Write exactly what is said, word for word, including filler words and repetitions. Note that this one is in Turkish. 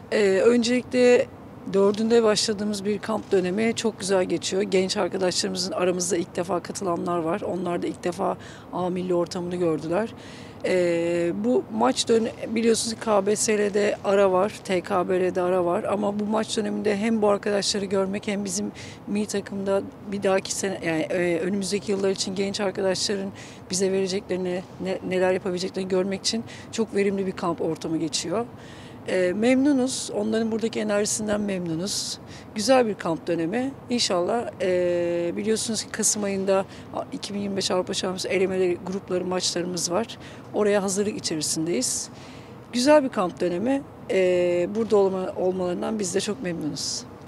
Ee, öncelikle dördünde başladığımız bir kamp dönemi çok güzel geçiyor. Genç arkadaşlarımızın aramızda ilk defa katılanlar var. Onlar da ilk defa A milli ortamını gördüler. Ee, bu maç dönemi biliyorsunuz K B S L'de ara var, T K B L'de ara var. Ama bu maç döneminde hem bu arkadaşları görmek hem bizim milli takımda bir dahaki sene yani e, önümüzdeki yıllar için genç arkadaşların bize vereceklerini, ne- neler yapabileceklerini görmek için çok verimli bir kamp ortamı geçiyor. E, memnunuz. Onların buradaki enerjisinden memnunuz. Güzel bir kamp dönemi. İnşallah e, biliyorsunuz ki Kasım ayında iki bin yirmi beş Avrupa Şampiyonası elemeleri grupları maçlarımız var. Oraya hazırlık içerisindeyiz. Güzel bir kamp dönemi. E, burada olma, olmalarından biz de çok memnunuz.